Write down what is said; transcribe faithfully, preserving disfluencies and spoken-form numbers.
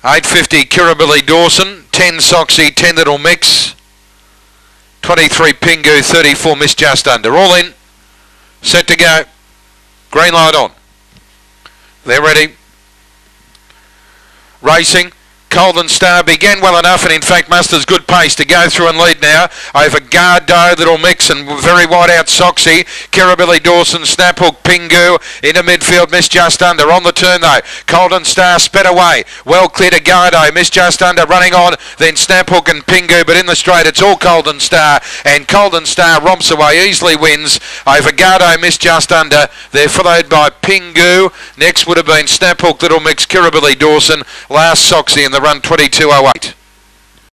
eight fifty Kirribilli Dawson, ten Soxy, ten Little Mix, twenty-three Pingu, thirty-four Miss Just Under. All in, set to go, green light on. They're ready. Racing. Golden Star began well enough and in fact musters good pace to go through and lead now over Gardo, Little Mix and very wide out Soxy. Kirribilli Dawson, Snaphook, Pingu into midfield, Miss Just Under on the turn though. Golden Star sped away, well clear to Gardo, Miss Just Under running on, then Snaphook and Pingu, but in the straight it's all Golden Star, and Golden Star romps away, easily wins over Gardo, Miss Just Under. They're followed by Pingu. Next would have been Snaphook, Little Mix, Kirribilli Dawson, last Soxy in the run twenty-two oh eight.